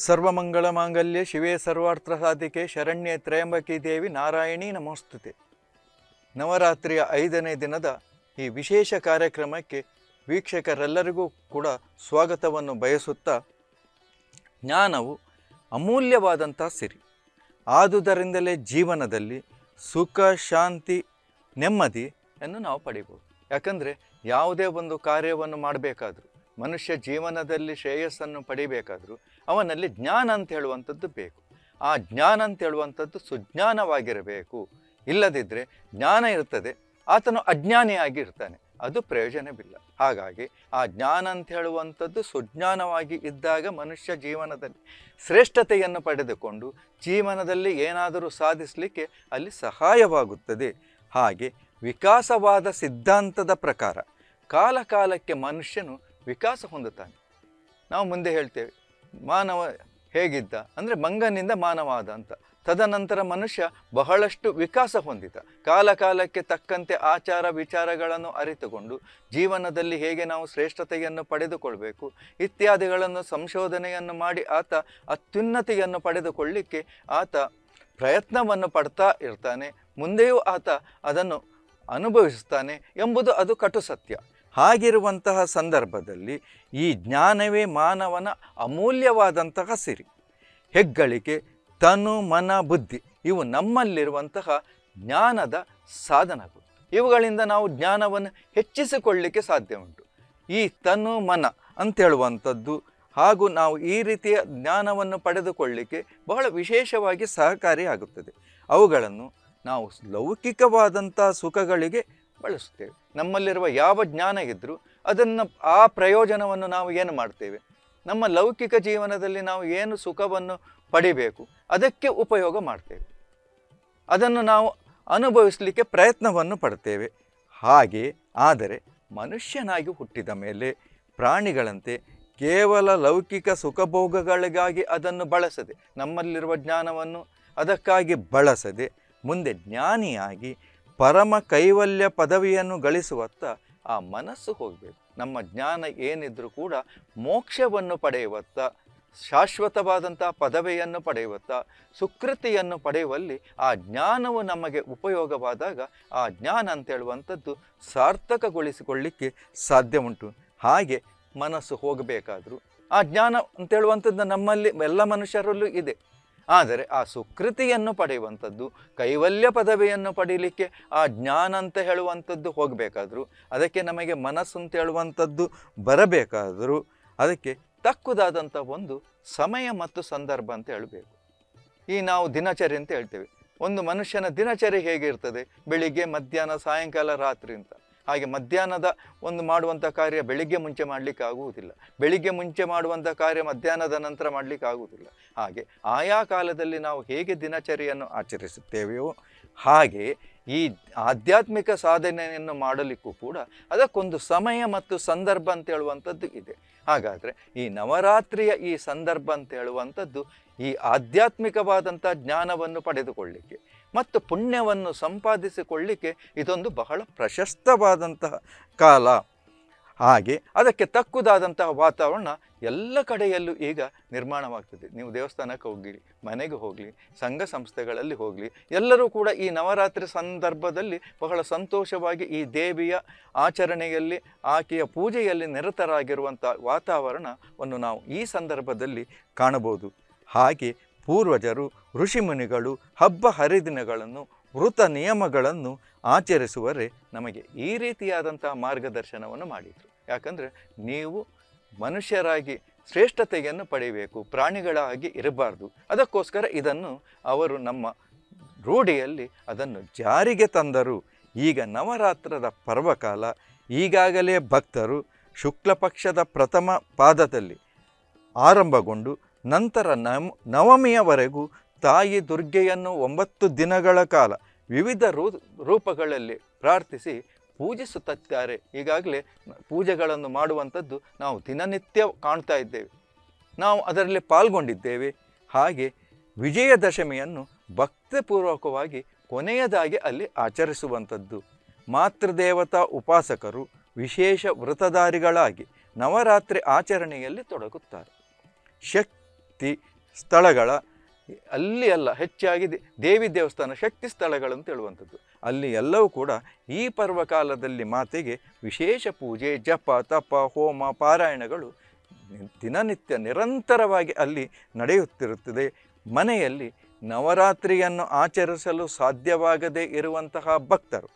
ಸರ್ವಮಂಗಳಮಾಂಗಲ್ಯೆ ಶಿವೆ ಸರ್ವಾರ್ಥಸಾಧಿಕೆ ಶರಣ್ಯೆ ತ್ರಯಂಬಕಿ ದೇವಿ ನಾರಾಯಣಿ ನಮೋಸ್ತುತೆ. ನವರಾತ್ರಿಯ 5ನೇ ದಿನದ ಈ ವಿಶೇಷ ಕಾರ್ಯಕ್ರಮಕ್ಕೆ ವೀಕ್ಷಕರೆಲ್ಲರಿಗೂ ಕೂಡ ಸ್ವಾಗತವನ್ನು ಬಯಸುತ್ತಾ, ಜ್ಞಾನವು ಅಮೂಲ್ಯವಾದಂಥ ಸಿರಿ. ಆದುದರಿಂದಲೇ ಜೀವನದಲ್ಲಿ ಸುಖ, ಶಾಂತಿ, ನೆಮ್ಮದಿಯನ್ನು ನಾವು ಪಡಿಬೋದು. ಯಾಕಂದರೆ ಯಾವುದೇ ಒಂದು ಕಾರ್ಯವನ್ನು ಮಾಡಬೇಕಾದ್ರೂ, ಮನುಷ್ಯ ಜೀವನದಲ್ಲಿ ಶ್ರೇಯಸ್ಸನ್ನು ಪಡಿಬೇಕಾದ್ರೂ ಅವನಲ್ಲಿ ಜ್ಞಾನ ಅಂತ ಹೇಳುವಂಥದ್ದು ಬೇಕು. ಆ ಜ್ಞಾನ ಅಂತ ಹೇಳುವಂಥದ್ದು ಸುಜ್ಞಾನವಾಗಿರಬೇಕು. ಇಲ್ಲದಿದ್ದರೆ ಜ್ಞಾನ ಇರ್ತದೆ, ಆತನು ಅಜ್ಞಾನಿಯಾಗಿ ಇರ್ತಾನೆ, ಅದು ಪ್ರಯೋಜನವಿಲ್ಲ. ಹಾಗಾಗಿ ಆ ಜ್ಞಾನ ಅಂತ ಹೇಳುವಂಥದ್ದು ಸುಜ್ಞಾನವಾಗಿ ಇದ್ದಾಗ ಮನುಷ್ಯ ಜೀವನದಲ್ಲಿ ಶ್ರೇಷ್ಠತೆಯನ್ನು ಪಡೆದುಕೊಂಡು ಜೀವನದಲ್ಲಿ ಏನಾದರೂ ಸಾಧಿಸಲಿಕ್ಕೆ ಅಲ್ಲಿ ಸಹಾಯವಾಗುತ್ತದೆ. ಹಾಗೆ ವಿಕಾಸವಾದ ಸಿದ್ಧಾಂತದ ಪ್ರಕಾರ ಕಾಲ ಕಾಲಕ್ಕೆ ಮನುಷ್ಯನು ವಿಕಾಸ ಹೊಂದುತ್ತಾನೆ. ನಾವು ಮುಂದೆ ಹೇಳ್ತೇವೆ, ಮಾನವ ಹೇಗಿದ್ದ ಅಂದರೆ ಮಂಗನಿಂದ ಮಾನವ ಆದ ಅಂತ. ತದನಂತರ ಮನುಷ್ಯ ಬಹಳಷ್ಟು ವಿಕಾಸ ಹೊಂದಿದ. ಕಾಲ ಕಾಲಕ್ಕೆ ತಕ್ಕಂತೆ ಆಚಾರ ವಿಚಾರಗಳನ್ನು ಅರಿತುಕೊಂಡು ಜೀವನದಲ್ಲಿ ಹೇಗೆ ನಾವು ಶ್ರೇಷ್ಠತೆಯನ್ನು ಪಡೆದುಕೊಳ್ಬೇಕು ಇತ್ಯಾದಿಗಳನ್ನು ಸಂಶೋಧನೆಯನ್ನು ಮಾಡಿ ಆತ ಅತ್ಯುನ್ನತಿಯನ್ನು ಪಡೆದುಕೊಳ್ಳಿಕ್ಕೆ ಆತ ಪ್ರಯತ್ನವನ್ನು ಪಡ್ತಾ ಇರ್ತಾನೆ. ಮುಂದೆಯೂ ಆತ ಅದನ್ನು ಅನುಭವಿಸ್ತಾನೆ ಎಂಬುದು ಅದು ಕಟು ಸತ್ಯ. ಹಾಗಿರುವಂತಹ ಸಂದರ್ಭದಲ್ಲಿ ಈ ಜ್ಞಾನವೇ ಮಾನವನ ಅಮೂಲ್ಯವಾದಂತಹ ಸಿರಿ. ಹೆಗ್ಗಳಿಕೆ, ತನು, ಮನ, ಬುದ್ಧಿ ಇವು ನಮ್ಮಲ್ಲಿರುವಂತಹ ಜ್ಞಾನದ ಸಾಧನಗಳು. ಇವುಗಳಿಂದ ನಾವು ಜ್ಞಾನವನ್ನು ಹೆಚ್ಚಿಸಿಕೊಳ್ಳಲಿಕ್ಕೆ ಸಾಧ್ಯ ಉಂಟು. ಈ ತನು, ಮನ ಅಂತೇಳುವಂಥದ್ದು ಹಾಗೂ ನಾವು ಈ ರೀತಿಯ ಜ್ಞಾನವನ್ನು ಪಡೆದುಕೊಳ್ಳಲಿಕ್ಕೆ ಬಹಳ ವಿಶೇಷವಾಗಿ ಸಹಕಾರಿಯಾಗುತ್ತದೆ. ಅವುಗಳನ್ನು ನಾವು ಲೌಕಿಕವಾದಂಥ ಸುಖಗಳಿಗೆ ಬಳಸುತ್ತೇವೆ. ನಮ್ಮಲ್ಲಿರುವ ಯಾವ ಜ್ಞಾನ ಇದ್ದರೂ ಅದನ್ನು ಆ ಪ್ರಯೋಜನವನ್ನು ನಾವು ಏನು ಮಾಡ್ತೇವೆ, ನಮ್ಮ ಲೌಕಿಕ ಜೀವನದಲ್ಲಿ ನಾವು ಏನು ಸುಖವನ್ನು ಪಡಿಬೇಕು ಅದಕ್ಕೆ ಉಪಯೋಗ ಮಾಡ್ತೇವೆ, ಅದನ್ನು ನಾವು ಅನುಭವಿಸಲಿಕ್ಕೆ ಪ್ರಯತ್ನವನ್ನು ಪಡ್ತೇವೆ. ಹಾಗೆ ಆದರೆ ಮನುಷ್ಯನಾಗಿ ಹುಟ್ಟಿದ ಮೇಲೆ ಪ್ರಾಣಿಗಳಂತೆ ಕೇವಲ ಲೌಕಿಕ ಸುಖಭೋಗಗಳಿಗಾಗಿ ಅದನ್ನು ಬಳಸದೆ, ನಮ್ಮಲ್ಲಿರುವ ಜ್ಞಾನವನ್ನು ಅದಕ್ಕಾಗಿ ಬಳಸದೆ ಮುಂದೆ ಜ್ಞಾನಿಯಾಗಿ ಪರಮ ಕೈವಲ್ಯ ಪದವಿಯನ್ನು ಗಳಿಸುವತ್ತ ಆ ಮನಸ್ಸು ಹೋಗಬೇಕು. ನಮ್ಮ ಜ್ಞಾನ ಏನಿದ್ರೂ ಕೂಡ ಮೋಕ್ಷವನ್ನು ಪಡೆಯುವತ್ತ, ಶಾಶ್ವತವಾದಂಥ ಪದವಿಯನ್ನು ಪಡೆಯುವತ್ತ, ಸುಕೃತಿಯನ್ನು ಪಡೆಯುವಲ್ಲಿ ಆ ಜ್ಞಾನವು ನಮಗೆ ಉಪಯೋಗವಾದಾಗ ಆ ಜ್ಞಾನ ಅಂತೇಳುವಂಥದ್ದು ಸಾರ್ಥಕಗೊಳಿಸಿಕೊಳ್ಳಿಕ್ಕೆ ಸಾಧ್ಯ ಉಂಟು. ಹಾಗೆ ಮನಸ್ಸು ಹೋಗಬೇಕಾದರೂ ಆ ಜ್ಞಾನ ಅಂತೇಳುವಂಥದ್ದು ನಮ್ಮಲ್ಲಿ ಎಲ್ಲ ಮನುಷ್ಯರಲ್ಲೂ ಇದೆ. ಆದರೆ ಆ ಸುಕೃತಿಯನ್ನು ಪಡೆಯುವಂಥದ್ದು, ಕೈವಲ್ಯ ಪದವಿಯನ್ನು ಪಡೀಲಿಕ್ಕೆ ಆ ಜ್ಞಾನ ಅಂತ ಹೇಳುವಂಥದ್ದು ಹೋಗಬೇಕಾದ್ರೂ, ಅದಕ್ಕೆ ನಮಗೆ ಮನಸ್ಸು ಅಂತ ಹೇಳುವಂಥದ್ದು ಬರಬೇಕಾದರೂ ಅದಕ್ಕೆ ತಕ್ಕುದಾದಂಥ ಒಂದು ಸಮಯ ಮತ್ತು ಸಂದರ್ಭ ಅಂತ ಹೇಳಬೇಕು. ಈ ನಾವು ದಿನಚರಿ ಅಂತ ಹೇಳ್ತೇವೆ. ಒಂದು ಮನುಷ್ಯನ ದಿನಚರಿ ಹೇಗಿರ್ತದೆ, ಬೆಳಿಗ್ಗೆ, ಮಧ್ಯಾಹ್ನ, ಸಾಯಂಕಾಲ, ರಾತ್ರಿ ಅಂತ. ಹಾಗೆ ಮಧ್ಯಾಹ್ನದ ಒಂದು ಮಾಡುವಂಥ ಕಾರ್ಯ ಬೆಳಿಗ್ಗೆ ಮುಂಚೆ ಮಾಡಲಿಕ್ಕೆ ಆಗುವುದಿಲ್ಲ, ಬೆಳಿಗ್ಗೆ ಮುಂಚೆ ಮಾಡುವಂಥ ಕಾರ್ಯ ಮಧ್ಯಾಹ್ನದ ನಂತರ ಮಾಡಲಿಕ್ಕೆ ಆಗುವುದಿಲ್ಲ. ಹಾಗೆ ಆಯಾ ಕಾಲದಲ್ಲಿ ನಾವು ಹೇಗೆ ದಿನಚರಿಯನ್ನು ಆಚರಿಸುತ್ತೇವೆಯೋ ಹಾಗೆ ಈ ಆಧ್ಯಾತ್ಮಿಕ ಸಾಧನೆಯನ್ನು ಮಾಡಲಿಕ್ಕೂ ಕೂಡ ಅದಕ್ಕೊಂದು ಸಮಯ ಮತ್ತು ಸಂದರ್ಭ ಅಂತ ಹೇಳುವಂಥದ್ದು ಇದೆ. ಹಾಗಾದರೆ ಈ ನವರಾತ್ರಿಯ ಈ ಸಂದರ್ಭ ಅಂತ ಹೇಳುವಂಥದ್ದು ಈ ಆಧ್ಯಾತ್ಮಿಕವಾದಂಥ ಜ್ಞಾನವನ್ನು ಪಡೆದುಕೊಳ್ಳಿಕ್ಕೆ ಮತ್ತು ಪುಣ್ಯವನ್ನು ಸಂಪಾದಿಸಿಕೊಳ್ಳಿಕ್ಕೆ ಇದೊಂದು ಬಹಳ ಪ್ರಶಸ್ತವಾದಂತಹ ಕಾಲ. ಹಾಗೆ ಅದಕ್ಕೆ ತಕ್ಕುದಾದಂತಹ ವಾತಾವರಣ ಎಲ್ಲ ಕಡೆಯಲ್ಲೂ ಈಗ ನಿರ್ಮಾಣವಾಗ್ತದೆ. ನೀವು ದೇವಸ್ಥಾನಕ್ಕೆ ಹೋಗಲಿ, ಮನೆಗೆ ಹೋಗಲಿ, ಸಂಘ ಸಂಸ್ಥೆಗಳಲ್ಲಿ ಹೋಗಲಿ, ಎಲ್ಲರೂ ಕೂಡ ಈ ನವರಾತ್ರಿ ಸಂದರ್ಭದಲ್ಲಿ ಬಹಳ ಸಂತೋಷವಾಗಿ ಈ ದೇವಿಯ ಆಚರಣೆಯಲ್ಲಿ, ಆಕೆಯ ಪೂಜೆಯಲ್ಲಿ ನಿರತರಾಗಿರುವಂಥ ವಾತಾವರಣವನ್ನು ನಾವು ಈ ಸಂದರ್ಭದಲ್ಲಿ ಕಾಣಬಹುದು. ಹಾಗೆ ಪೂರ್ವಜರು, ಋಷಿಮುನಿಗಳು ಹಬ್ಬ ಹರಿದಿನಗಳನ್ನು, ವೃತ ನಿಯಮಗಳನ್ನು ಆಚರಿಸುವರೆ ನಮಗೆ ಈ ರೀತಿಯಾದಂತಹ ಮಾರ್ಗದರ್ಶನವನ್ನು ಮಾಡಿದರು. ಯಾಕಂದರೆ ನೀವು ಮನುಷ್ಯರಾಗಿ ಶ್ರೇಷ್ಠತೆಯನ್ನು ಪಡೆಯಬೇಕು, ಪ್ರಾಣಿಗಳಾಗಿ ಇರಬಾರ್ದು. ಅದಕ್ಕೋಸ್ಕರ ಇದನ್ನು ಅವರು ನಮ್ಮ ರೂಢಿಯಲ್ಲಿ ಅದನ್ನು ಜಾರಿಗೆ ತಂದರು. ಈಗ ನವರಾತ್ರದ ಪರ್ವಕಾಲ. ಈಗಾಗಲೇ ಭಕ್ತರು ಶುಕ್ಲ ಪಕ್ಷದ ಪ್ರಥಮ ಪಾದದಲ್ಲಿ ಆರಂಭಗೊಂಡು ನಂತರ ನವಮಿಯವರೆಗೂ ತಾಯಿ ದುರ್ಗೆಯನ್ನು 9 ದಿನಗಳ ಕಾಲ ವಿವಿಧ ರೂಪಗಳಲ್ಲಿ ಪ್ರಾರ್ಥಿಸಿ ಪೂಜಿಸುತ್ತಾರೆ. ಈಗಾಗಲೇ ಪೂಜೆಗಳನ್ನು ಮಾಡುವಂಥದ್ದು ನಾವು ದಿನನಿತ್ಯ ಕಾಣ್ತಾ ಇದ್ದೇವೆ, ನಾವು ಅದರಲ್ಲಿ ಪಾಲ್ಗೊಂಡಿದ್ದೇವೆ. ಹಾಗೆ ವಿಜಯದಶಮಿಯನ್ನು ಭಕ್ತಿಪೂರ್ವಕವಾಗಿ ಕೊನೆಯದಾಗಿ ಅಲ್ಲಿ ಆಚರಿಸುವಂಥದ್ದು. ಮಾತೃದೇವತಾ ಉಪಾಸಕರು ವಿಶೇಷ ವ್ರತಧಾರಿಗಳಾಗಿ ನವರಾತ್ರಿ ಆಚರಣೆಯಲ್ಲಿ ತೊಡಗುತ್ತಾರೆ. ಶಕ್ತಿ ಸ್ಥಳಗಳ ಅಲ್ಲಿ ಎಲ್ಲ ಹೆಚ್ಚಾಗಿ ದೇವಿ ದೇವಸ್ಥಾನ ಶಕ್ತಿ ಸ್ಥಳಗಳು ಅಂತ ಹೇಳುವಂಥದ್ದು. ಅಲ್ಲಿ ಎಲ್ಲವೂ ಕೂಡ ಈ ಪರ್ವಕಾಲದಲ್ಲಿ ಮಾತೆಗೆ ವಿಶೇಷ ಪೂಜೆ, ಜಪ, ತಪ, ಹೋಮ, ಪಾರಾಯಣಗಳು ದಿನನಿತ್ಯ ನಿರಂತರವಾಗಿ ಅಲ್ಲಿ ನಡೆಯುತ್ತಿರುತ್ತದೆ. ಮನೆಯಲ್ಲಿ ನವರಾತ್ರಿಯನ್ನು ಆಚರಿಸಲು ಸಾಧ್ಯವಾಗದೇ ಇರುವಂತಹ ಭಕ್ತರು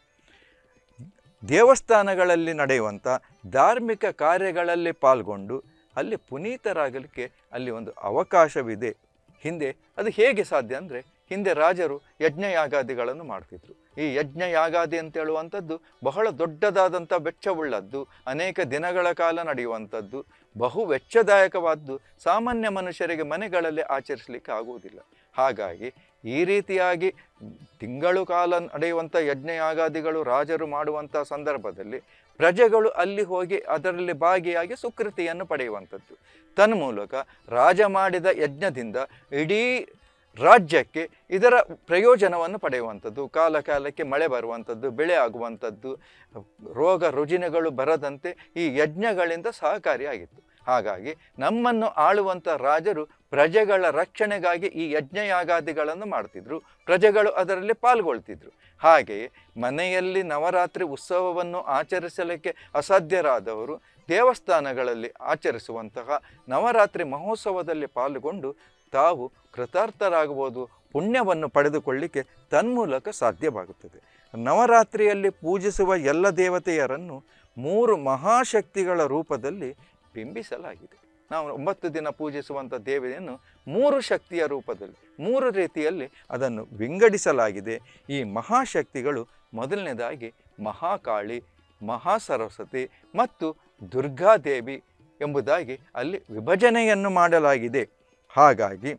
ದೇವಸ್ಥಾನಗಳಲ್ಲಿ ನಡೆಯುವಂಥ ಧಾರ್ಮಿಕ ಕಾರ್ಯಗಳಲ್ಲಿ ಪಾಲ್ಗೊಂಡು ಅಲ್ಲಿ ಪುನೀತರಾಗಲಿಕ್ಕೆ ಅಲ್ಲಿ ಒಂದು ಅವಕಾಶವಿದೆ. ಹಿಂದೆ ಅದು ಹೇಗೆ ಸಾಧ್ಯ ಅಂದರೆ, ಹಿಂದೆ ರಾಜರು ಯಜ್ಞಯಾಗಾದಿಗಳನ್ನು ಮಾಡ್ತಿದ್ರು. ಈ ಯಜ್ಞಯಾಗಾದಿ ಅಂತ ಹೇಳುವಂಥದ್ದು ಬಹಳ ದೊಡ್ಡದಾದಂಥ ವೆಚ್ಚವುಳ್ಳದ್ದು, ಅನೇಕ ದಿನಗಳ ಕಾಲ ನಡೆಯುವಂಥದ್ದು, ಬಹು ವೆಚ್ಚದಾಯಕವಾದ್ದು, ಸಾಮಾನ್ಯ ಮನುಷ್ಯರಿಗೆ ಮನೆಗಳಲ್ಲಿ ಆಚರಿಸಲಿಕ್ಕೆ ಆಗುವುದಿಲ್ಲ. ಹಾಗಾಗಿ ಈ ರೀತಿಯಾಗಿ ತಿಂಗಳು ಕಾಲ ನಡೆಯುವಂಥ ಯಜ್ಞಯಾಗಾದಿಗಳು ರಾಜರು ಮಾಡುವಂಥ ಸಂದರ್ಭದಲ್ಲಿ ಪ್ರಜೆಗಳು ಅಲ್ಲಿ ಹೋಗಿ ಅದರಲ್ಲಿ ಭಾಗಿಯಾಗಿ ಸುಕೃತಿಯನ್ನು ಪಡೆಯುವಂಥದ್ದು. ತನ್ಮೂಲಕ ರಾಜ ಮಾಡಿದ ಯಜ್ಞದಿಂದ ಇಡೀ ರಾಜ್ಯಕ್ಕೆ ಇದರ ಪ್ರಯೋಜನವನ್ನು ಪಡೆಯುವಂಥದ್ದು, ಕಾಲ ಕಾಲಕ್ಕೆ ಮಳೆ ಬರುವಂಥದ್ದು, ಬೆಳೆ ಆಗುವಂಥದ್ದು, ರೋಗ ರುಜಿನಗಳು ಬರದಂತೆ ಈ ಯಜ್ಞಗಳಿಂದ ಸಹಕಾರಿಯಾಗಿತ್ತು. ಹಾಗಾಗಿ ನಮ್ಮನ್ನು ಆಳುವಂಥ ರಾಜರು ಪ್ರಜೆಗಳ ರಕ್ಷಣೆಗಾಗಿ ಈ ಯಜ್ಞಯಾಗಾದಿಗಳನ್ನು ಮಾಡ್ತಿದ್ರು, ಪ್ರಜೆಗಳು ಅದರಲ್ಲಿ ಪಾಲ್ಗೊಳ್ತಿದ್ರು. ಹಾಗೆಯೇ ಮನೆಯಲ್ಲಿ ನವರಾತ್ರಿ ಉತ್ಸವವನ್ನು ಆಚರಿಸಲಿಕ್ಕೆ ಅಸಾಧ್ಯರಾದವರು ದೇವಸ್ಥಾನಗಳಲ್ಲಿ ಆಚರಿಸುವಂತಹ ನವರಾತ್ರಿ ಮಹೋತ್ಸವದಲ್ಲಿ ಪಾಲ್ಗೊಂಡು ತಾವು ಕೃತಾರ್ಥರಾಗಬಹುದು, ಪುಣ್ಯವನ್ನು ಪಡೆದುಕೊಳ್ಳಿಕ್ಕೆ ತನ್ಮೂಲಕ ಸಾಧ್ಯವಾಗುತ್ತದೆ. ನವರಾತ್ರಿಯಲ್ಲಿ ಪೂಜಿಸುವ ಎಲ್ಲ ದೇವತೆಯರನ್ನು 3 ಮಹಾಶಕ್ತಿಗಳ ರೂಪದಲ್ಲಿ ಬಿಂಬಿಸಲಾಗಿದೆ. ನಾವು 9 ದಿನ ಪೂಜಿಸುವಂಥ ದೇವತೆಯನ್ನು 3 ಶಕ್ತಿಯ ರೂಪದಲ್ಲಿ 3 ರೀತಿಯಲ್ಲಿ ಅದನ್ನು ವಿಂಗಡಿಸಲಾಗಿದೆ. ಈ ಮಹಾಶಕ್ತಿಗಳು ಮೊದಲನೇದಾಗಿ ಮಹಾಕಾಳಿ, ಮಹಾಸರಸ್ವತಿ ಮತ್ತು ದುರ್ಗಾದೇವಿ ಎಂಬುದಾಗಿ ಅಲ್ಲಿ ವಿಭಜನೆಯನ್ನು ಮಾಡಲಾಗಿದೆ. ಹಾಗಾಗಿ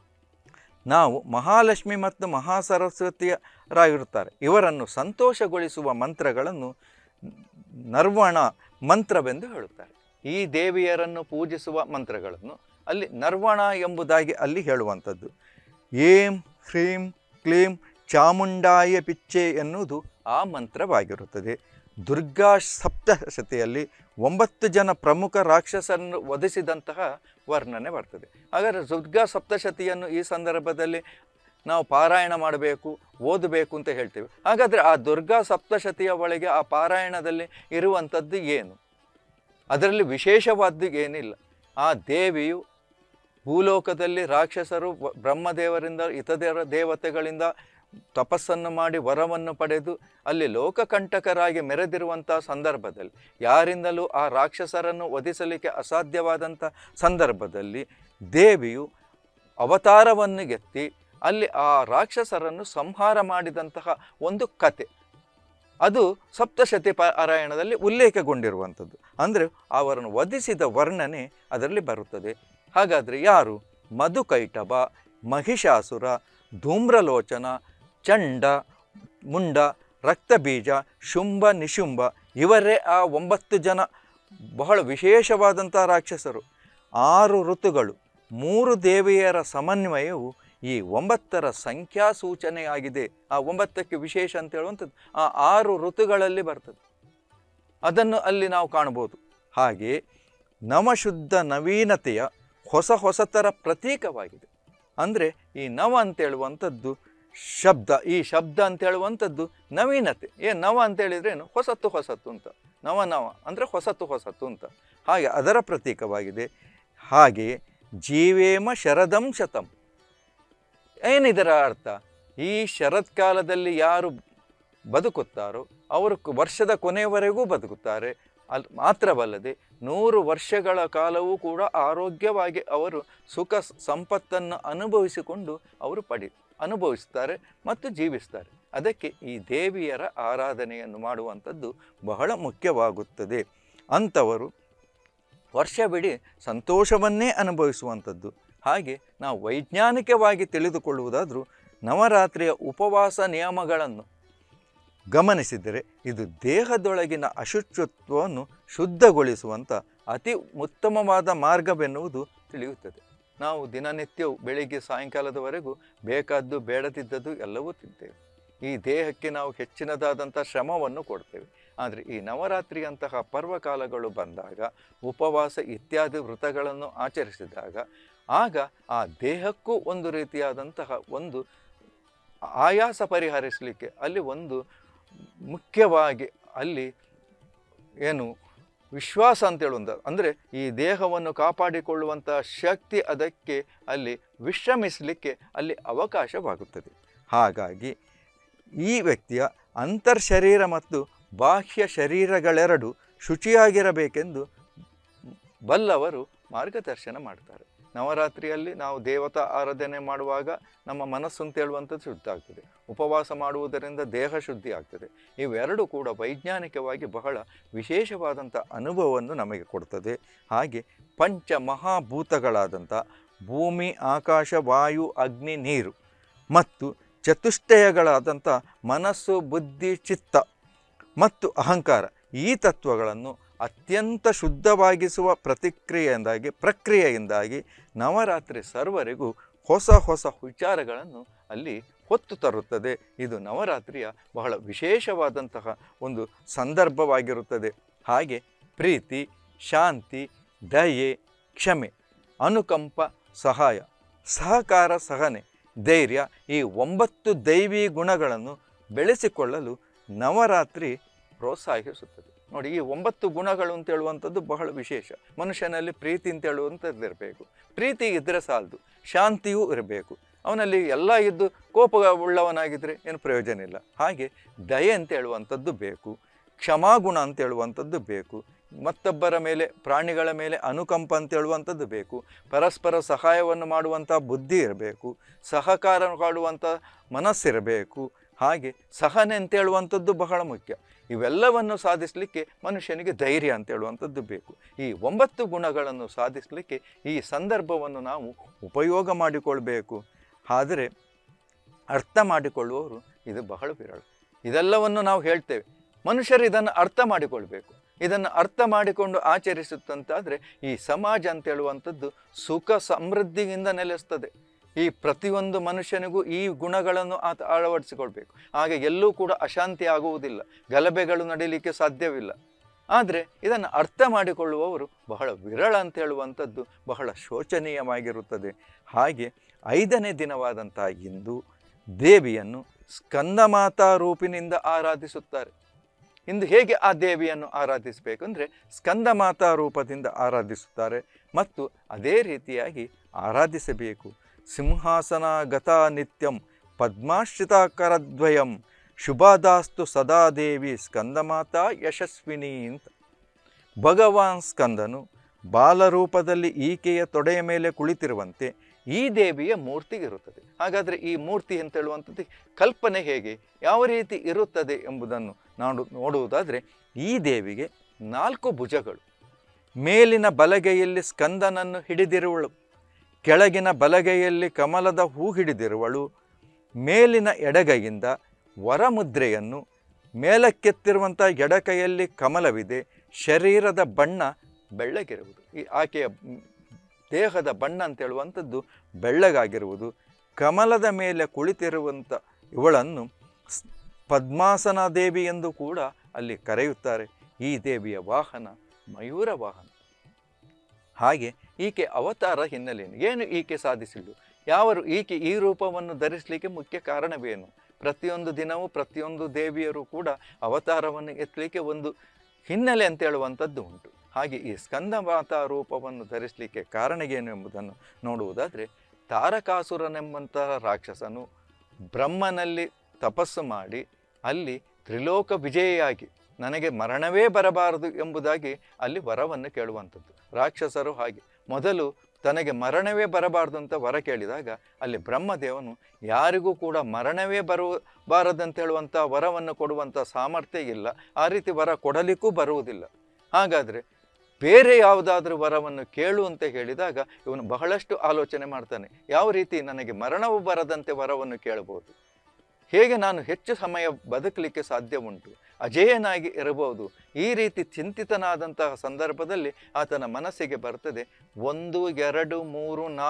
ನಾವು ಮಹಾಲಕ್ಷ್ಮಿ ಮತ್ತು ಮಹಾಸರಸ್ವತಿಯರಾಗಿರುತ್ತಾರೆ, ಇವರನ್ನು ಸಂತೋಷಗೊಳಿಸುವ ಮಂತ್ರಗಳನ್ನು ನರ್ವಣ ಮಂತ್ರವೆಂದು ಹೇಳುತ್ತಾರೆ. ಈ ದೇವಿಯರನ್ನು ಪೂಜಿಸುವ ಮಂತ್ರಗಳನ್ನು ಅಲ್ಲಿ ನರ್ವಣ ಎಂಬುದಾಗಿ ಅಲ್ಲಿ ಹೇಳುವಂಥದ್ದು. ಏಂ ಹ್ರೀಂ ಕ್ಲೀಂ ಚಾಮುಂಡಾಯ ಪಿಚ್ಚೆ ಎನ್ನುವುದು ಆ ಮಂತ್ರವಾಗಿರುತ್ತದೆ. ದುರ್ಗಾ ಸಪ್ತಶತಿಯಲ್ಲಿ 9 ಜನ ಪ್ರಮುಖ ರಾಕ್ಷಸರನ್ನು ವಧಿಸಿದಂತಹ ವರ್ಣನೆ ಬರ್ತದೆ. ಹಾಗಾದರೆ ದುರ್ಗಾ ಸಪ್ತಶತಿಯನ್ನು ಈ ಸಂದರ್ಭದಲ್ಲಿ ನಾವು ಪಾರಾಯಣ ಮಾಡಬೇಕು, ಓದಬೇಕು ಅಂತ ಹೇಳ್ತೇವೆ. ಹಾಗಾದರೆ ಆ ದುರ್ಗಾ ಸಪ್ತಶತಿಯ ಒಳಗೆ ಆ ಪಾರಾಯಣದಲ್ಲಿ ಇರುವಂಥದ್ದು ಏನು? ಅದರಲ್ಲಿ ವಿಶೇಷವಾದ್ದು ಏನಿಲ್ಲ. ಆ ದೇವಿಯು ಭೂಲೋಕದಲ್ಲಿ ರಾಕ್ಷಸರು ಬ್ರಹ್ಮದೇವರಿಂದ ಇತರ ದೇವತೆಗಳಿಂದ ತಪಸ್ಸನ್ನು ಮಾಡಿ ವರವನ್ನು ಪಡೆದು ಅಲ್ಲಿ ಲೋಕಕಂಟಕರಾಗಿ ಮೆರೆದಿರುವಂಥ ಸಂದರ್ಭದಲ್ಲಿ, ಯಾರಿಂದಲೂ ಆ ರಾಕ್ಷಸರನ್ನು ವಧಿಸಲಿಕ್ಕೆ ಅಸಾಧ್ಯವಾದಂಥ ಸಂದರ್ಭದಲ್ಲಿ ದೇವಿಯು ಅವತಾರವನ್ನು ಎತ್ತಿ ಅಲ್ಲಿ ಆ ರಾಕ್ಷಸರನ್ನು ಸಂಹಾರ ಮಾಡಿದಂತಹ ಒಂದು ಕತೆ, ಅದು ಸಪ್ತಶತಿ ಪಾರಾಯಣದಲ್ಲಿ ಉಲ್ಲೇಖಗೊಂಡಿರುವಂಥದ್ದು. ಅಂದರೆ ಅವರನ್ನು ವಧಿಸಿದ ವರ್ಣನೆ ಅದರಲ್ಲಿ ಬರುತ್ತದೆ. ಹಾಗಾದರೆ ಯಾರು? ಮಧುಕೈಟಭ, ಮಹಿಷಾಸುರ, ಧೂಮ್ರಲೋಚನ, ಚಂಡ, ಮುಂಡ, ರಕ್ತಬೀಜ, ಶುಂಭ, ನಿಶುಂಭ ಇವರೇ ಆ 9 ಜನ ಬಹಳ ವಿಶೇಷವಾದಂಥ ರಾಕ್ಷಸರು. 6 ಋತುಗಳು, 3 ದೇವಿಯರ ಸಮನ್ವಯವು ಈ 9ರ ಸಂಖ್ಯಾ ಸೂಚನೆಯಾಗಿದೆ. ಆ 9ಕ್ಕೆ ವಿಶೇಷ ಅಂತ ಹೇಳುವಂಥದ್ದು ಆ 6 ಋತುಗಳಲ್ಲಿ ಬರ್ತದೆ. ಅದನ್ನು ಅಲ್ಲಿ ನಾವು ಕಾಣ್ಬೋದು. ಹಾಗೆಯೇ ನವಶುದ್ಧ ನವೀನತೆಯ ಹೊಸತರ ಪ್ರತೀಕವಾಗಿದೆ. ಅಂದರೆ ಈ ನವ ಅಂತೇಳುವಂಥದ್ದು ಶಬ್ದ, ಈ ಶಬ್ದ ಅಂತ ಹೇಳುವಂಥದ್ದು ನವೀನತೆ. ನವ ಅಂತೇಳಿದ್ರೆ ಏನು? ಹೊಸತು ಅಂತ. ನವ ಅಂದರೆ ಹೊಸತು ಅಂತ. ಹಾಗೆ ಅದರ ಪ್ರತೀಕವಾಗಿದೆ. ಹಾಗೆಯೇ ಜೀವೇಮ ಶರದಂ ಶತಂ. ಏನಿದರ ಅರ್ಥ? ಈ ಶರತ್ಕಾಲದಲ್ಲಿ ಯಾರು ಬದುಕುತ್ತಾರೋ ಅವರು ವರ್ಷದ ಕೊನೆಯವರೆಗೂ ಬದುಕುತ್ತಾರೆ. ಮಾತ್ರವಲ್ಲದೆ 100 ವರ್ಷಗಳ ಕಾಲವೂ ಕೂಡ ಆರೋಗ್ಯವಾಗಿ ಅವರು ಸುಖ ಸಂಪತ್ತನ್ನು ಅನುಭವಿಸಿಕೊಂಡು ಅವರು ಅನುಭವಿಸ್ತಾರೆ ಮತ್ತು ಜೀವಿಸ್ತಾರೆ. ಅದಕ್ಕೆ ಈ ದೇವಿಯರ ಆರಾಧನೆಯನ್ನು ಮಾಡುವಂಥದ್ದು ಬಹಳ ಮುಖ್ಯವಾಗುತ್ತದೆ. ಅಂಥವರು ವರ್ಷವಿಡೀ ಸಂತೋಷವನ್ನೇ ಅನುಭವಿಸುವಂಥದ್ದು. ಹಾಗೆ ನಾವು ವೈಜ್ಞಾನಿಕವಾಗಿ ತಿಳಿದುಕೊಳ್ಳುವುದಾದರೂ ನವರಾತ್ರಿಯ ಉಪವಾಸ ನಿಯಮಗಳನ್ನು ಗಮನಿಸಿದರೆ ಇದು ದೇಹದೊಳಗಿನ ಅಶುಚಿತ್ವವನ್ನು ಶುದ್ಧಗೊಳಿಸುವಂಥ ಅತಿ ಉತ್ತಮವಾದ ಮಾರ್ಗವೆನ್ನುವುದು ತಿಳಿಯುತ್ತದೆ. ನಾವು ದಿನನಿತ್ಯವೂ ಬೆಳಿಗ್ಗೆ ಸಾಯಂಕಾಲದವರೆಗೂ ಬೇಕಾದ್ದು ಬೇಡದಿದ್ದದ್ದು ಎಲ್ಲವೂ ತಿಂತೇವೆ. ಈ ದೇಹಕ್ಕೆ ನಾವು ಹೆಚ್ಚಿನದಾದಂಥ ಶ್ರಮವನ್ನು ಕೊಡ್ತೇವೆ. ಆದರೆ ಈ ನವರಾತ್ರಿಯಂತಹ ಪರ್ವಕಾಲಗಳು ಬಂದಾಗ, ಉಪವಾಸ ಇತ್ಯಾದಿ ವ್ರತಗಳನ್ನು ಆಚರಿಸಿದಾಗ, ಆಗ ಆ ದೇಹಕ್ಕೂ ಒಂದು ರೀತಿಯಾದಂತಹ ಒಂದು ಆಯಾಸ ಪರಿಹರಿಸಲಿಕ್ಕೆ ಅಲ್ಲಿ ಒಂದು ಮುಖ್ಯವಾಗಿ ಅಲ್ಲಿ ಏನು ವಿಶ್ವಾಸ ಅಂತೇಳುವಂಥ, ಅಂದರೆ ಈ ದೇಹವನ್ನು ಕಾಪಾಡಿಕೊಳ್ಳುವಂಥ ಶಕ್ತಿ ಅದಕ್ಕೆ ಅಲ್ಲಿ ವಿಶ್ರಮಿಸಲಿಕ್ಕೆ ಅಲ್ಲಿ ಅವಕಾಶವಾಗುತ್ತದೆ. ಹಾಗಾಗಿ ಈ ವ್ಯಕ್ತಿಯ ಅಂತರ್ಶರೀರ ಮತ್ತು ಬಾಹ್ಯ ಶರೀರಗಳೆರಡು ಶುಚಿಯಾಗಿರಬೇಕೆಂದು ಬಲ್ಲವರು ಮಾರ್ಗದರ್ಶನ ಮಾಡ್ತಾರೆ. ನವರಾತ್ರಿಯಲ್ಲಿ ನಾವು ದೇವತಾ ಆರಾಧನೆ ಮಾಡುವಾಗ ನಮ್ಮ ಮನಸ್ಸು ಅಂತೇಳುವಂಥದ್ದು ಶುದ್ಧ ಆಗ್ತದೆ. ಉಪವಾಸ ಮಾಡುವುದರಿಂದ ದೇಹ ಶುದ್ಧಿ ಆಗ್ತದೆ. ಇವೆರಡೂ ಕೂಡ ವೈಜ್ಞಾನಿಕವಾಗಿ ಬಹಳ ವಿಶೇಷವಾದಂಥ ಅನುಭವವನ್ನು ನಮಗೆ ಕೊಡ್ತದೆ. ಹಾಗೆ ಪಂಚ ಮಹಾಭೂತಗಳಾದಂಥ ಭೂಮಿ, ಆಕಾಶ, ವಾಯು, ಅಗ್ನಿ, ನೀರು ಮತ್ತು ಚತುಷ್ಟಯಗಳಾದಂಥ ಮನಸ್ಸು, ಬುದ್ಧಿ, ಚಿತ್ತ ಮತ್ತು ಅಹಂಕಾರ, ಈ ತತ್ವಗಳನ್ನು ಅತ್ಯಂತ ಶುದ್ಧವಾಗಿಸುವ ಪ್ರಕ್ರಿಯೆಯಿಂದಾಗಿ ನವರಾತ್ರಿ ಸರ್ವರಿಗೂ ಹೊಸ ಹೊಸ ವಿಚಾರಗಳನ್ನು ಅಲ್ಲಿ ಹೊತ್ತು ತರುತ್ತದೆ. ಇದು ನವರಾತ್ರಿಯ ಬಹಳ ವಿಶೇಷವಾದಂತಹ ಒಂದು ಸಂದರ್ಭವಾಗಿರುತ್ತದೆ. ಹಾಗೆ ಪ್ರೀತಿ, ಶಾಂತಿ, ದಯೆ, ಕ್ಷಮೆ, ಅನುಕಂಪ, ಸಹಾಯ, ಸಹಕಾರ, ಸಹನೆ, ಧೈರ್ಯ, ಈ 9 ದೈವಿ ಗುಣಗಳನ್ನು ಬೆಳೆಸಿಕೊಳ್ಳಲು ನವರಾತ್ರಿ ಪ್ರೋತ್ಸಾಹಿಸುತ್ತದೆ. ನೋಡಿ, ಈ 9 ಗುಣಗಳು ಅಂತ ಹೇಳುವಂಥದ್ದು ಬಹಳ ವಿಶೇಷ. ಮನುಷ್ಯನಲ್ಲಿ ಪ್ರೀತಿ ಅಂತ ಹೇಳುವಂಥದ್ದು ಇರಬೇಕು. ಪ್ರೀತಿ ಇದ್ದರೆ ಸಾಲದು, ಶಾಂತಿಯೂ ಇರಬೇಕು. ಅವನಲ್ಲಿ ಎಲ್ಲ ಇದ್ದು ಕೋಪ ಉಳ್ಳವನಾಗಿದ್ದರೆ ಏನು ಪ್ರಯೋಜನ ಇಲ್ಲ. ಹಾಗೆ ದಯೆ ಅಂತ ಹೇಳುವಂಥದ್ದು ಬೇಕು, ಕ್ಷಮಾಗುಣ ಅಂತ ಹೇಳುವಂಥದ್ದು ಬೇಕು, ಮತ್ತೊಬ್ಬರ ಮೇಲೆ, ಪ್ರಾಣಿಗಳ ಮೇಲೆ ಅನುಕಂಪ ಅಂತ ಹೇಳುವಂಥದ್ದು ಬೇಕು, ಪರಸ್ಪರ ಸಹಾಯವನ್ನು ಮಾಡುವಂಥ ಬುದ್ಧಿ ಇರಬೇಕು, ಸಹಕಾರ ಮಾಡುವಂಥ ಮನಸ್ಸಿರಬೇಕು, ಹಾಗೆ ಸಹನೆ ಅಂತ ಹೇಳುವಂಥದ್ದು ಬಹಳ ಮುಖ್ಯ. ಇವೆಲ್ಲವನ್ನು ಸಾಧಿಸಲಿಕ್ಕೆ ಮನುಷ್ಯನಿಗೆ ಧೈರ್ಯ ಅಂತ ಹೇಳುವಂಥದ್ದು ಬೇಕು. ಈ 9 ಗುಣಗಳನ್ನು ಸಾಧಿಸಲಿಕ್ಕೆ ಈ ಸಂದರ್ಭವನ್ನು ನಾವು ಉಪಯೋಗ ಮಾಡಿಕೊಳ್ಬೇಕು. ಆದರೆ ಅರ್ಥ ಮಾಡಿಕೊಳ್ಳುವವರು ಇದು ಬಹಳ ವಿರಳ. ಇದೆಲ್ಲವನ್ನು ನಾವು ಹೇಳ್ತೇವೆ, ಮನುಷ್ಯರು ಇದನ್ನು ಅರ್ಥ ಮಾಡಿಕೊಳ್ಬೇಕು. ಇದನ್ನು ಅರ್ಥ ಮಾಡಿಕೊಂಡು ಆಚರಿಸುತ್ತಂತಾದರೆ ಈ ಸಮಾಜ ಅಂತ ಹೇಳುವಂಥದ್ದು ಸುಖ ಸಮೃದ್ಧಿಯಿಂದ ನೆಲೆಸ್ತದೆ. ಈ ಪ್ರತಿಯೊಂದು ಮನುಷ್ಯನಿಗೂ ಈ ಗುಣಗಳನ್ನು ಅಳವಡಿಸಿಕೊಳ್ಬೇಕು. ಹಾಗೆ ಎಲ್ಲೂ ಕೂಡ ಅಶಾಂತಿ ಆಗುವುದಿಲ್ಲ, ಗಲಭೆಗಳು ನಡೀಲಿಕ್ಕೆ ಸಾಧ್ಯವಿಲ್ಲ. ಆದರೆ ಇದನ್ನು ಅರ್ಥ ಮಾಡಿಕೊಳ್ಳುವವರು ಬಹಳ ವಿರಳ ಅಂತ ಹೇಳುವಂಥದ್ದು ಬಹಳ ಶೋಚನೀಯವಾಗಿರುತ್ತದೆ. ಹಾಗೆ 5ನೇ ದಿನವಾದಂಥ ಇಂದು ದೇವಿಯನ್ನು ಸ್ಕಂದಮಾತಾ ರೂಪಿನಿಂದ ಆರಾಧಿಸುತ್ತಾರೆ. ಇಂದು ಹೇಗೆ ಆ ದೇವಿಯನ್ನು ಆರಾಧಿಸಬೇಕು ಅಂದರೆ ಸ್ಕಂದಮಾತಾ ರೂಪದಿಂದ ಆರಾಧಿಸುತ್ತಾರೆ ಮತ್ತು ಅದೇ ರೀತಿಯಾಗಿ ಆರಾಧಿಸಬೇಕು. ಸಿಂಹಾಸನ ಗತಾ ನಿತ್ಯಂ ಪದ್ಮಾಶ್ರಿತಾಕರದ್ವಯಂ ಶುಭಾದಾಸ್ತು ಸದಾ ದೇವಿ ಸ್ಕಂದಮಾತಾ ಯಶಸ್ವಿನಿ ಅಂತ. ಭಗವಾನ್ ಸ್ಕಂದನು ಬಾಲರೂಪದಲ್ಲಿ ಈಕೆಯ ತೊಡೆಯ ಮೇಲೆ ಕುಳಿತಿರುವಂತೆ ಈ ದೇವಿಯ ಮೂರ್ತಿ ಇರುತ್ತದೆ. ಹಾಗಾದರೆ ಈ ಮೂರ್ತಿ ಅಂತ ಹೇಳುವಂಥದ್ದು ಕಲ್ಪನೆ ಹೇಗೆ, ಯಾವ ರೀತಿ ಇರುತ್ತದೆ ಎಂಬುದನ್ನು ನೋಡುವುದಾದರೆ ಈ ದೇವಿಗೆ 4 ಭುಜಗಳು. ಮೇಲಿನ ಬಲಗೈಯಲ್ಲಿ ಸ್ಕಂದನನ್ನು ಹಿಡಿದಿರುವಳು, ಕೆಳಗಿನ ಬಲಗೈಯಲ್ಲಿ ಕಮಲದ ಹೂ ಹಿಡಿದಿರುವಳು, ಮೇಲಿನ ಎಡಗೈಯಿಂದ ವರಮುದ್ರೆಯನ್ನು, ಮೇಲಕ್ಕೆತ್ತಿರುವಂಥ ಎಡಕೈಯಲ್ಲಿ ಕಮಲವಿದೆ, ಶರೀರದ ಬಣ್ಣ ಬೆಳ್ಳಗಿರುವುದು. ಈ ಆಕೆಯ ದೇಹದ ಬಣ್ಣ ಅಂತ ಹೇಳುವಂಥದ್ದು ಬೆಳ್ಳಗಾಗಿರುವುದು. ಕಮಲದ ಮೇಲೆ ಕುಳಿತಿರುವಂಥ ಇವಳನ್ನು ಪದ್ಮಾಸನ ದೇವಿ ಎಂದು ಕೂಡ ಅಲ್ಲಿ ಕರೆಯುತ್ತಾರೆ. ಈ ದೇವಿಯ ವಾಹನ ಮಯೂರ ವಾಹನ. ಹಾಗೆ ಈಕೆ ಅವತಾರ ಹಿನ್ನೆಲೆಯನ್ನು ಏನು ಈಕೆ ಸಾಧಿಸಿಳು, ಯಾವರು ಈಕೆ ಈ ರೂಪವನ್ನು ಧರಿಸಲಿಕ್ಕೆ ಮುಖ್ಯ ಕಾರಣವೇನು? ಪ್ರತಿಯೊಂದು ದಿನವೂ ಪ್ರತಿಯೊಂದು ದೇವಿಯರು ಕೂಡ ಅವತಾರವನ್ನು ಎತ್ತಲಿಕ್ಕೆ ಒಂದು ಹಿನ್ನೆಲೆ ಅಂತ ಹೇಳುವಂಥದ್ದು ಉಂಟು. ಹಾಗೆ ಈ ಸ್ಕಂದಮಾತಾ ರೂಪವನ್ನು ಧರಿಸಲಿಕ್ಕೆ ಕಾರಣ ಏನು ಎಂಬುದನ್ನು ನೋಡುವುದಾದರೆ, ತಾರಕಾಸುರನೆಂಬಂತಹ ರಾಕ್ಷಸನು ಬ್ರಹ್ಮನಲ್ಲಿ ತಪಸ್ಸು ಮಾಡಿ ಅಲ್ಲಿ ತ್ರಿಲೋಕ ವಿಜಯಿಯಾಗಿ ನನಗೆ ಮರಣವೇ ಬರಬಾರದು ಎಂಬುದಾಗಿ ಅಲ್ಲಿ ವರವನ್ನು ಕೇಳುವಂಥದ್ದು. ರಾಕ್ಷಸರು ಹಾಗೆ ಮೊದಲು ತನಗೆ ಮರಣವೇ ಬರಬಾರ್ದು ಅಂತ ವರ ಕೇಳಿದಾಗ ಅಲ್ಲಿ ಬ್ರಹ್ಮದೇವನು ಯಾರಿಗೂ ಕೂಡ ಮರಣವೇ ಬರಬಾರದಂತ ಹೇಳುವಂಥ ವರವನ್ನು ಕೊಡುವಂಥ ಸಾಮರ್ಥ್ಯ ಇಲ್ಲ, ಆ ರೀತಿ ವರ ಕೊಡಲಿಕ್ಕೂ ಬರುವುದಿಲ್ಲ. ಹಾಗಾದರೆ ಬೇರೆ ಯಾವುದಾದ್ರೂ ವರವನ್ನು ಕೇಳು ಅಂತ ಹೇಳಿದಾಗ ಇವನು ಬಹಳಷ್ಟು ಆಲೋಚನೆ ಮಾಡ್ತಾನೆ. ಯಾವ ರೀತಿ ನನಗೆ ಮರಣವು ಬರದಂತೆ ವರವನ್ನು ಕೇಳಬಹುದು, ಹೇಗೆ ನಾನು ಹೆಚ್ಚು ಸಮಯ ಬದುಕಲಿಕ್ಕೆ ಸಾಧ್ಯ ಉಂಟು, ಅಜೇಯನಾಗಿ ಇರಬಹುದು. ಈ ರೀತಿ ಚಿಂತಿತನಾದಂತಹ ಸಂದರ್ಭದಲ್ಲಿ ಆತನ ಮನಸ್ಸಿಗೆ ಬರ್ತದೆ 1, 2, 3, 4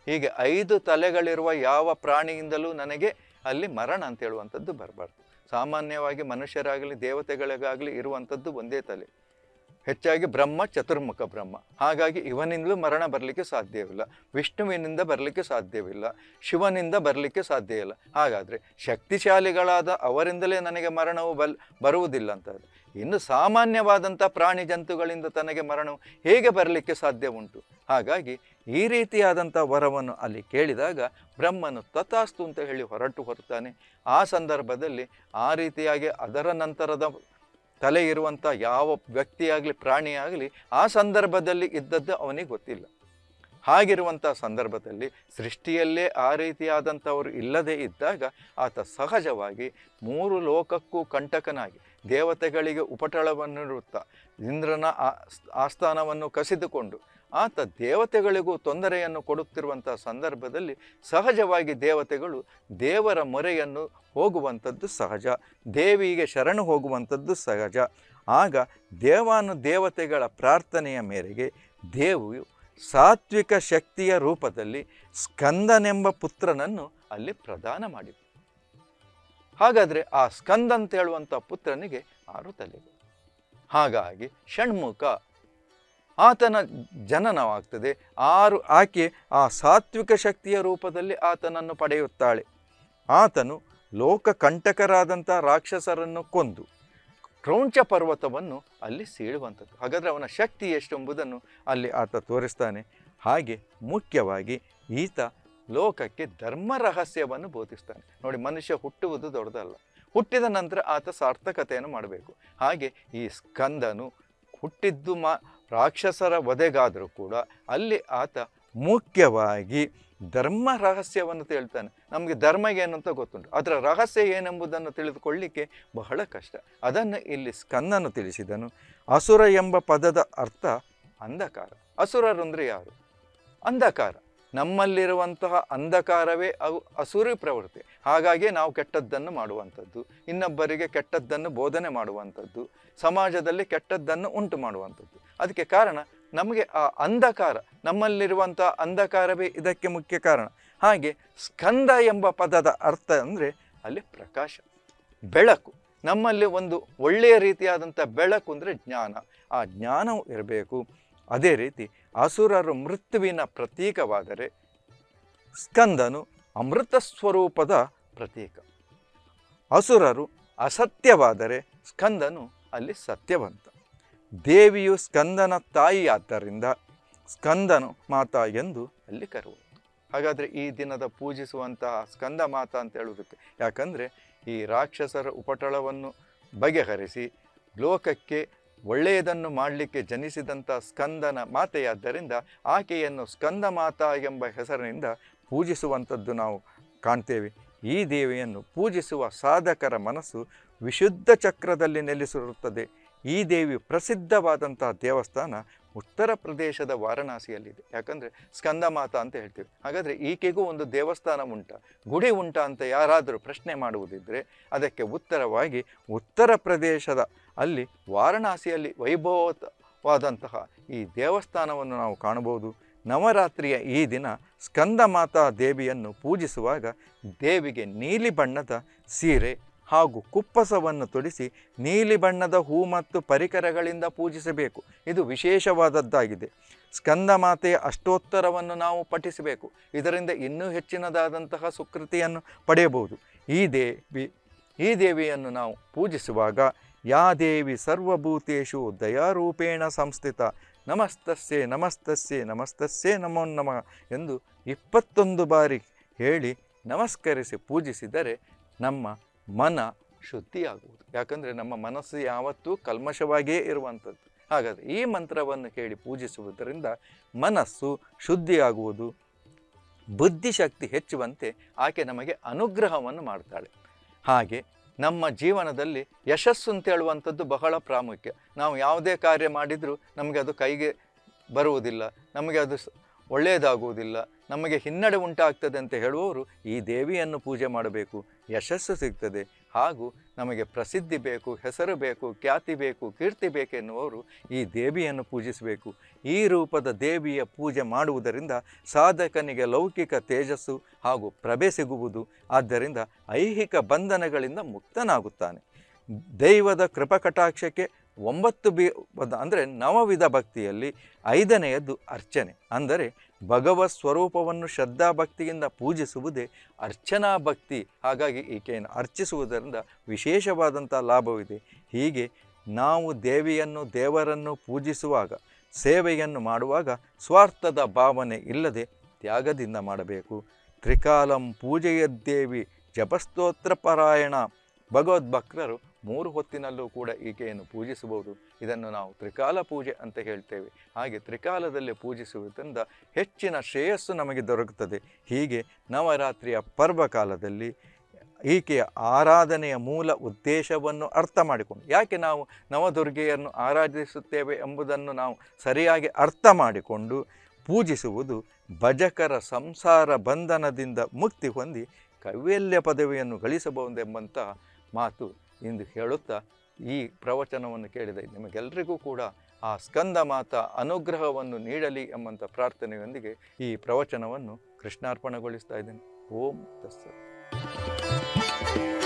ಹೀಗೆ 5 ತಲೆಗಳಿರುವ ಯಾವ ಪ್ರಾಣಿಯಿಂದಲೂ ನನಗೆ ಅಲ್ಲಿ ಮರಣ ಅಂತ ಹೇಳುವಂಥದ್ದು ಬರಬಾರ್ದು. ಸಾಮಾನ್ಯವಾಗಿ ಮನುಷ್ಯರಾಗಲಿ ದೇವತೆಗಳಿಗಾಗಲಿ ಇರುವಂಥದ್ದು ಒಂದೇ ತಲೆ, ಹೆಚ್ಚಾಗಿ ಬ್ರಹ್ಮ ಚತುರ್ಮುಖ ಬ್ರಹ್ಮ. ಹಾಗಾಗಿ ಇವನಿಂದಲೂ ಮರಣ ಬರಲಿಕ್ಕೆ ಸಾಧ್ಯವಿಲ್ಲ, ವಿಷ್ಣುವಿನಿಂದ ಬರಲಿಕ್ಕೆ ಸಾಧ್ಯವಿಲ್ಲ, ಶಿವನಿಂದ ಬರಲಿಕ್ಕೆ ಸಾಧ್ಯ ಇಲ್ಲ. ಹಾಗಾದರೆ ಶಕ್ತಿಶಾಲಿಗಳಾದ ಅವರಿಂದಲೇ ನನಗೆ ಮರಣವು ಬರುವುದಿಲ್ಲ ಅಂತಾರೆ. ಇನ್ನು ಸಾಮಾನ್ಯವಾದಂಥ ಪ್ರಾಣಿ ಜಂತುಗಳಿಂದ ತನಗೆ ಮರಣವು ಹೇಗೆ ಬರಲಿಕ್ಕೆ ಸಾಧ್ಯ ಉಂಟು? ಹಾಗಾಗಿ ಈ ರೀತಿಯಾದಂಥ ವರವನ್ನು ಅಲ್ಲಿ ಕೇಳಿದಾಗ ಬ್ರಹ್ಮನು ತಥಾಸ್ತು ಅಂತ ಹೇಳಿ ಹೊರತಾನೆ. ಆ ಸಂದರ್ಭದಲ್ಲಿ ಆ ರೀತಿಯಾಗಿ ಅದರ ನಂತರದ ತಲೆ ಇರುವಂಥ ಯಾವ ವ್ಯಕ್ತಿಯಾಗಲಿ ಪ್ರಾಣಿಯಾಗಲಿ ಆ ಸಂದರ್ಭದಲ್ಲಿ ಇದ್ದದ್ದು ಅವನಿಗೆ ಗೊತ್ತಿಲ್ಲ. ಹಾಗಿರುವಂಥ ಸಂದರ್ಭದಲ್ಲಿ ಸೃಷ್ಟಿಯಲ್ಲೇ ಆ ರೀತಿಯಾದಂಥವರು ಇಲ್ಲದೇ ಇದ್ದಾಗ ಆತ ಸಹಜವಾಗಿ 3 ಲೋಕಕ್ಕೂ ಕಂಟಕನಾಗಿ ದೇವತೆಗಳಿಗೆ ಉಪಟಳವನ್ನಿರುತ್ತಾ ಇಂದ್ರನ ಆಸ್ಥಾನವನ್ನು ಕಸಿದುಕೊಂಡು ಆತ ದೇವತೆಗಳಿಗೂ ತೊಂದರೆಯನ್ನು ಕೊಡುತ್ತಿರುವಂಥ ಸಂದರ್ಭದಲ್ಲಿ ಸಹಜವಾಗಿ ದೇವತೆಗಳು ದೇವರ ಮೊರೆಯನ್ನು ಹೋಗುವಂಥದ್ದು ಸಹಜ, ದೇವಿಗೆ ಶರಣು ಹೋಗುವಂಥದ್ದು ಸಹಜ. ಆಗ ದೇವತೆಗಳ ಪ್ರಾರ್ಥನೆಯ ಮೇರೆಗೆ ದೇವಿಯು ಸಾತ್ವಿಕ ಶಕ್ತಿಯ ರೂಪದಲ್ಲಿ ಸ್ಕಂದನೆಂಬ ಪುತ್ರನನ್ನು ಅಲ್ಲಿ ಪ್ರದಾನ ಮಾಡಿತು. ಹಾಗಾದರೆ ಆ ಸ್ಕಂದ ಅಂತ ಹೇಳುವಂಥ ಪುತ್ರನಿಗೆ 6 ತಲೆಗಳು. ಹಾಗಾಗಿ ಷಣ್ಮುಖ ಆತನ ಜನನವಾಗ್ತದೆ. ಆಕೆ ಆ ಸಾತ್ವಿಕ ಶಕ್ತಿಯ ರೂಪದಲ್ಲಿ ಆತನನ್ನು ಪಡೆಯುತ್ತಾಳೆ. ಆತನು ಲೋಕಕಂಟಕರಾದಂಥ ರಾಕ್ಷಸರನ್ನು ಕೊಂದು ಕ್ರೌಂಚ ಪರ್ವತವನ್ನು ಅಲ್ಲಿ ಸೀಳುವಂಥದ್ದು. ಹಾಗಾದರೆ ಅವನ ಶಕ್ತಿ ಎಷ್ಟು ಎಂಬುದನ್ನು ಅಲ್ಲಿ ಆತ ತೋರಿಸ್ತಾನೆ. ಹಾಗೆ ಮುಖ್ಯವಾಗಿ ಈತ ಲೋಕಕ್ಕೆ ಧರ್ಮ ರಹಸ್ಯವನ್ನು ಬೋಧಿಸ್ತಾನೆ. ನೋಡಿ, ಮನುಷ್ಯ ಹುಟ್ಟುವುದು ದೊಡ್ಡದಲ್ಲ, ಹುಟ್ಟಿದ ನಂತರ ಆತ ಸಾರ್ಥಕತೆಯನ್ನು ಮಾಡಬೇಕು. ಹಾಗೆ ಈ ಸ್ಕಂದನು ಹುಟ್ಟಿದ್ದು ರಾಕ್ಷಸರ ವಧೆಗಾದರೂ ಕೂಡ ಅಲ್ಲಿ ಆತ ಮುಖ್ಯವಾಗಿ ಧರ್ಮ ರಹಸ್ಯವನ್ನು ಹೇಳ್ತಾನೆ. ನಮಗೆ ಧರ್ಮ ಏನು ಅಂತ ಗೊತ್ತುಂಟು, ಅದರ ರಹಸ್ಯ ಏನೆಂಬುದನ್ನು ತಿಳಿದುಕೊಳ್ಳಿಕ್ಕೆ ಬಹಳ ಕಷ್ಟ. ಅದನ್ನು ಇಲ್ಲಿ ಸ್ಕಂದನು ತಿಳಿಸಿದನು. ಅಸುರ ಎಂಬ ಪದದ ಅರ್ಥ ಅಂಧಕಾರ. ಅಸುರರು ಅಂದರೆ ಯಾರು? ಅಂಧಕಾರ. ನಮ್ಮಲ್ಲಿರುವಂತಹ ಅಂಧಕಾರವೇ ಅಸುರಿ ಪ್ರವೃತ್ತಿ. ಹಾಗಾಗಿ ನಾವು ಕೆಟ್ಟದ್ದನ್ನು ಮಾಡುವಂಥದ್ದು, ಇನ್ನೊಬ್ಬರಿಗೆ ಕೆಟ್ಟದ್ದನ್ನು ಬೋಧನೆ ಮಾಡುವಂಥದ್ದು, ಸಮಾಜದಲ್ಲಿ ಕೆಟ್ಟದ್ದನ್ನು ಉಂಟು ಮಾಡುವಂಥದ್ದು. ಅದಕ್ಕೆ ಕಾರಣ ನಮಗೆ ಆ ಅಂಧಕಾರ, ನಮ್ಮಲ್ಲಿರುವಂಥ ಅಂಧಕಾರವೇ ಇದಕ್ಕೆ ಮುಖ್ಯ ಕಾರಣ. ಹಾಗೆ ಸ್ಕಂದ ಎಂಬ ಪದದ ಅರ್ಥ ಅಂದರೆ ಅಲ್ಲಿ ಪ್ರಕಾಶ, ಬೆಳಕು. ನಮ್ಮಲ್ಲಿ ಒಂದು ಒಳ್ಳೆಯ ರೀತಿಯಾದಂಥ ಬೆಳಕು ಅಂದರೆ ಜ್ಞಾನ. ಆ ಜ್ಞಾನವು ಇರಬೇಕು. ಅದೇ ರೀತಿ ಅಸುರರು ಮೃತ್ಯುವಿನ ಪ್ರತೀಕವಾದರೆ ಸ್ಕಂದನು ಅಮೃತ ಸ್ವರೂಪದ ಪ್ರತೀಕ. ಅಸುರರು ಅಸತ್ಯವಾದರೆ ಸ್ಕಂದನು ಅಲ್ಲಿ ಸತ್ಯವಂತ. ದೇವಿಯು ಸ್ಕಂದನ ತಾಯಿಯಾದ್ದರಿಂದ ಸ್ಕಂದನು ಮಾತಾ ಎಂದು ಅಲ್ಲಿ ಕರೆಯುವುದು. ಹಾಗಾದರೆ ಈ ದಿನದ ಪೂಜಿಸುವಂತಹ ಸ್ಕಂದ ಮಾತಾ ಅಂತ ಹೇಳುವುದಕ್ಕೆ, ಯಾಕಂದರೆ ಈ ರಾಕ್ಷಸರ ಉಪಟಳವನ್ನು ಬಗೆಹರಿಸಿ ಲೋಕಕ್ಕೆ ಒಳ್ಳೆಯದನ್ನು ಮಾಡಲಿಕ್ಕೆ ಜನಿಸಿದಂಥ ಸ್ಕಂದನ ಮಾತೆಯಾದ್ದರಿಂದ ಆಕೆಯನ್ನು ಸ್ಕಂದ ಮಾತಾ ಎಂಬ ಹೆಸರಿನಿಂದ ಪೂಜಿಸುವಂಥದ್ದು ನಾವು ಕಾಣ್ತೇವೆ. ಈ ದೇವಿಯನ್ನು ಪೂಜಿಸುವ ಸಾಧಕರ ಮನಸ್ಸು ವಿಶುದ್ಧ ಚಕ್ರದಲ್ಲಿ ನೆಲೆಸಿರುತ್ತದೆ. ಈ ದೇವಿ ಪ್ರಸಿದ್ಧವಾದಂತಹ ದೇವಸ್ಥಾನ ಉತ್ತರ ಪ್ರದೇಶದ ವಾರಣಾಸಿಯಲ್ಲಿದೆ. ಯಾಕಂದರೆ ಸ್ಕಂದ ಮಾತಾ ಅಂತ ಹೇಳ್ತೀವಿ. ಹಾಗಾದರೆ ಈಕೆಗೂ ಒಂದು ದೇವಸ್ಥಾನ ಉಂಟಾ, ಗುಡಿ ಉಂಟಾ ಅಂತ ಯಾರಾದರೂ ಪ್ರಶ್ನೆ ಮಾಡುವುದಿದ್ದರೆ ಅದಕ್ಕೆ ಉತ್ತರವಾಗಿ ಉತ್ತರ ಪ್ರದೇಶದ ಅಲ್ಲಿ ವಾರಣಾಸಿಯಲ್ಲಿ ವೈಭವವಾದಂತಹ ಈ ದೇವಸ್ಥಾನವನ್ನು ನಾವು ಕಾಣಬಹುದು. ನವರಾತ್ರಿಯ ಈ ದಿನ ಸ್ಕಂದ ಮಾತಾ ದೇವಿಯನ್ನು ಪೂಜಿಸುವಾಗ ದೇವಿಗೆ ನೀಲಿ ಬಣ್ಣದ ಸೀರೆ ಹಾಗೂ ಕುಪ್ಪಸವನ್ನು ತೊಡಿಸಿ ನೀಲಿ ಬಣ್ಣದ ಹೂ ಮತ್ತು ಪರಿಕರಗಳಿಂದ ಪೂಜಿಸಬೇಕು. ಇದು ವಿಶೇಷವಾದದ್ದಾಗಿದೆ. ಸ್ಕಂದ ಮಾತೆಯ ಅಷ್ಟೋತ್ತರವನ್ನು ನಾವು ಪಠಿಸಬೇಕು. ಇದರಿಂದ ಇನ್ನೂ ಹೆಚ್ಚಿನದಾದಂತಹ ಸುಕೃತಿಯನ್ನು ಪಡೆಯಬಹುದು. ಈ ದೇವಿಯನ್ನು ನಾವು ಪೂಜಿಸುವಾಗ ಯಾ ದೇವಿ ಸರ್ವಭೂತೇಷು ದಯಾರೂಪೇಣ ಸಂಸ್ಥಿತ ನಮಸ್ತಸ್ಯೆ ನಮಸ್ತಸ್ಯೆ ನಮಸ್ತಸ್ಯೆ ನಮೋ ನಮಃ ಎಂದು 21 ಬಾರಿ ಹೇಳಿ ನಮಸ್ಕರಿಸಿ ಪೂಜಿಸಿದರೆ ನಮ್ಮ ಮನ ಶುದ್ಧಿಯಾಗುವುದು. ಯಾಕಂದರೆ ನಮ್ಮ ಮನಸ್ಸು ಯಾವತ್ತೂ ಕಲ್ಮಶವಾಗಿಯೇ ಇರುವಂಥದ್ದು. ಹಾಗಾದರೆ ಈ ಮಂತ್ರವನ್ನು ಹೇಳಿ ಪೂಜಿಸುವುದರಿಂದ ಮನಸ್ಸು ಶುದ್ಧಿಯಾಗುವುದು, ಬುದ್ಧಿಶಕ್ತಿ ಹೆಚ್ಚುವಂತೆ ಆಕೆ ನಮಗೆ ಅನುಗ್ರಹವನ್ನು ಮಾಡ್ತಾಳೆ. ಹಾಗೆ ನಮ್ಮ ಜೀವನದಲ್ಲಿ ಯಶಸ್ಸು ಅಂತ ಹೇಳುವಂಥದ್ದು ಬಹಳ ಪ್ರಾಮುಖ್ಯ. ನಾವು ಯಾವುದೇ ಕಾರ್ಯ ಮಾಡಿದರೂ ನಮಗೆ ಅದು ಕೈಗೆ ಬರುವುದಿಲ್ಲ, ನಮಗೆ ಅದು ಒಳ್ಳೆಯದಾಗುವುದಿಲ್ಲ, ನಮಗೆ ಹಿನ್ನಡೆ ಉಂಟಾಗ್ತದೆ ಅಂತ ಹೇಳುವವರು ಈ ದೇವಿಯನ್ನು ಪೂಜೆ ಮಾಡಬೇಕು, ಯಶಸ್ಸು ಸಿಗ್ತದೆ. ಹಾಗೂ ನಮಗೆ ಪ್ರಸಿದ್ಧಿ ಬೇಕು, ಹೆಸರು ಬೇಕು, ಖ್ಯಾತಿ ಬೇಕು, ಕೀರ್ತಿ ಬೇಕೆನ್ನುವರು ಈ ದೇವಿಯನ್ನು ಪೂಜಿಸಬೇಕು. ಈ ರೂಪದ ದೇವಿಯ ಪೂಜೆ ಮಾಡುವುದರಿಂದ ಸಾಧಕನಿಗೆ ಲೌಕಿಕ ತೇಜಸ್ಸು ಹಾಗೂ ಪ್ರಭೆ ಸಿಗುವುದು. ಆದ್ದರಿಂದ ಐಹಿಕ ಬಂಧನಗಳಿಂದ ಮುಕ್ತನಾಗುತ್ತಾನೆ. ದೈವದ ಕೃಪಕಟಾಕ್ಷಕ್ಕೆ 9 ಅಂದರೆ ನವವಿಧ ಭಕ್ತಿಯಲ್ಲಿ 5ನೆಯದ್ದು ಅರ್ಚನೆ. ಅಂದರೆ ಭಗವತ್ ಸ್ವರೂಪವನ್ನು ಶ್ರದ್ಧಾಭಕ್ತಿಯಿಂದ ಪೂಜಿಸುವುದೇ ಅರ್ಚನಾ ಭಕ್ತಿ. ಹಾಗಾಗಿ ಈಕೆಯನ್ನು ಅರ್ಚಿಸುವುದರಿಂದ ವಿಶೇಷವಾದಂಥ ಲಾಭವಿದೆ. ಹೀಗೆ ನಾವು ದೇವರನ್ನು ಪೂಜಿಸುವಾಗ, ಸೇವೆಯನ್ನು ಮಾಡುವಾಗ ಸ್ವಾರ್ಥದ ಭಾವನೆ ಇಲ್ಲದೆ ತ್ಯಾಗದಿಂದ ಮಾಡಬೇಕು. ತ್ರಿಕಾಲಂ ಪೂಜೆಯದ್ದೇವಿ ಜಪಸ್ತೋತ್ರ ಪಾರಾಯಣ. ಭಗವದ್ಭಕ್ತರು 3 ಹೊತ್ತಿನಲ್ಲೂ ಕೂಡ ಈಕೆಯನ್ನು ಪೂಜಿಸಬಹುದು. ಇದನ್ನು ನಾವು ತ್ರಿಕಾಲ ಪೂಜೆ ಅಂತ ಹೇಳ್ತೇವೆ. ಹಾಗೆ ತ್ರಿಕಾಲದಲ್ಲಿ ಪೂಜಿಸುವುದರಿಂದ ಹೆಚ್ಚಿನ ಶ್ರೇಯಸ್ಸು ನಮಗೆ ದೊರಕುತ್ತದೆ. ಹೀಗೆ ನವರಾತ್ರಿಯ ಪರ್ವಕಾಲದಲ್ಲಿ ಈಕೆಯ ಆರಾಧನೆಯ ಮೂಲ ಉದ್ದೇಶವನ್ನು ಅರ್ಥ ಮಾಡಿಕೊಂಡು, ಯಾಕೆ ನಾವು ನವದುರ್ಗೆಯನ್ನು ಆರಾಧಿಸುತ್ತೇವೆ ಎಂಬುದನ್ನು ನಾವು ಸರಿಯಾಗಿ ಅರ್ಥ ಮಾಡಿಕೊಂಡು ಪೂಜಿಸುವುದು ಭಜಕರ ಸಂಸಾರ ಬಂಧನದಿಂದ ಮುಕ್ತಿ ಹೊಂದಿ ಕೈವಲ್ಯ ಪದವಿಯನ್ನು ಗಳಿಸಬಹುದೆಂಬಂಥ ಮಾತು ಇಂದು ಹೇಳುತ್ತಾ ಈ ಪ್ರವಚನವನ್ನು ಕೇಳಿದ ನಿಮಗೆಲ್ಲರಿಗೂ ಕೂಡ ಆ ಸ್ಕಂದ ಮಾತಾ ಅನುಗ್ರಹವನ್ನು ನೀಡಲಿ ಎಂಬಂಥ ಪ್ರಾರ್ಥನೆಯೊಂದಿಗೆ ಈ ಪ್ರವಚನವನ್ನು ಕೃಷ್ಣಾರ್ಪಣೆಗೊಳಿಸ್ತಾ ಇದ್ದೇನೆ. ಓಂ ತತ್ಸತ್.